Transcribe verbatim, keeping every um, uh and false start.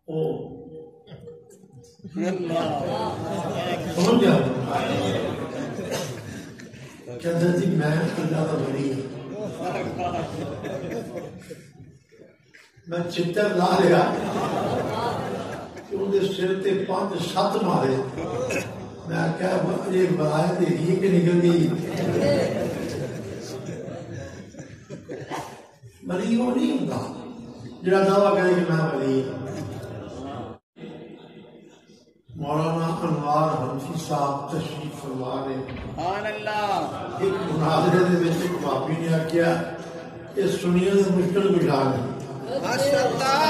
سمجھ جاؤ کہتا جی میں اللہ کا ولی ہوں میں چتر لا لیا کہ انہیں سر تے پانچ سات مارے میں کہا یہ بلائے تے یہ کہ نکل گئی ولی وہ نہیں ہوتا جڑا دعویٰ کرے کہ میں ولی ہوں مولانا انوار حنفی صاحب تشریف فرما رہے سبحان اللہ ایک مناظرے دے وچ ایک بابی نے آکھیا کہ سنیاں دے مشکل گزار نہیں ماشاء اللہ